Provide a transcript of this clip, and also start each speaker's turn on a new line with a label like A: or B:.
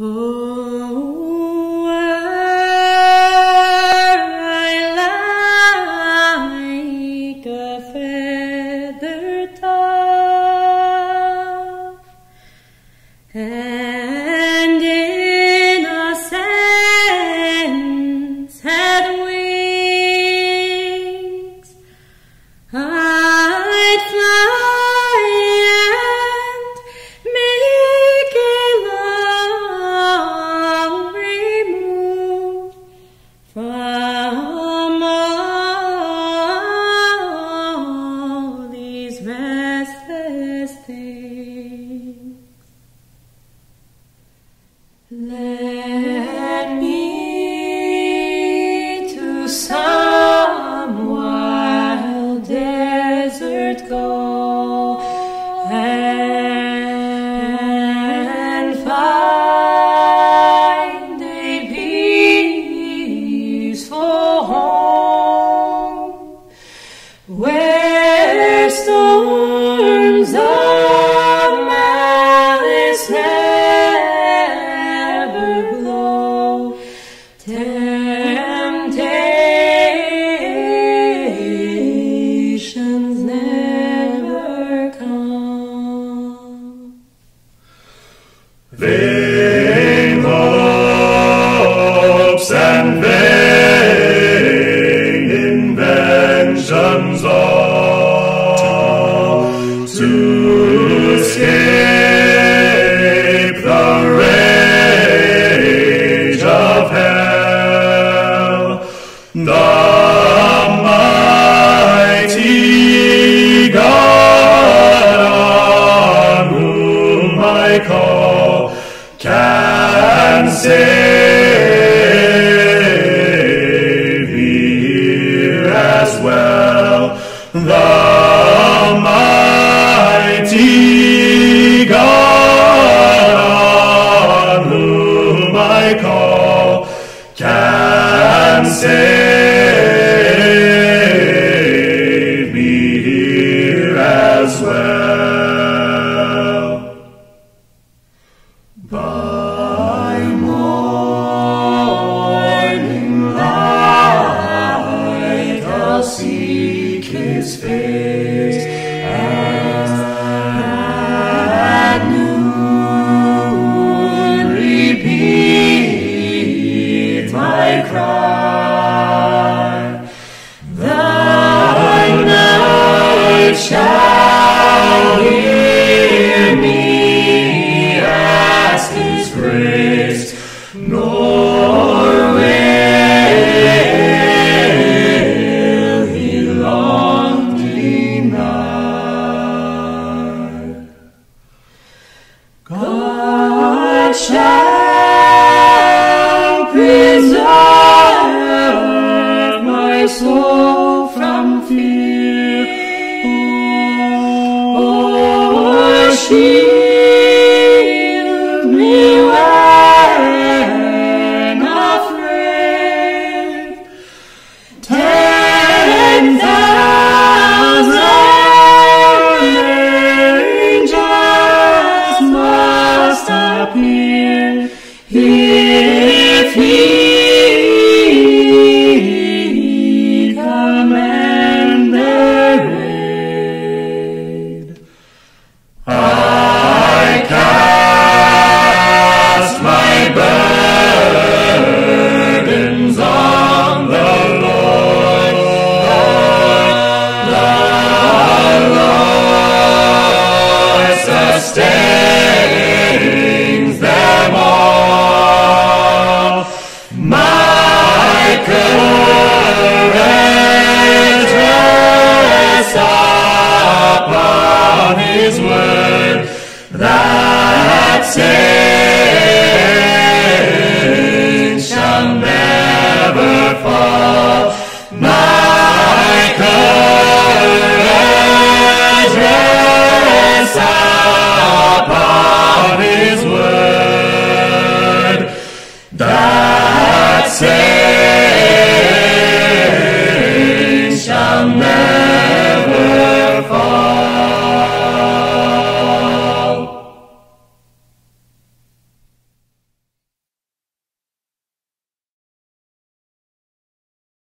A: Oh, were I like a feathered dove, and innocence had wings, I'd fly and make a lovely move from all these restless things. Let me to some wild desert go and find a peaceful home where storms of malice never blow, temptations never come.
B: Vain hopes and vain inventions all to escape the rage of hell. The mighty God on whom I call can save me here as well. The mighty God on whom I call can save me here as well. By morning light I'll seek His face, and at noon repeat my cry. Thy night shall hear me ask His grace, nor will He long deny. God shall preserve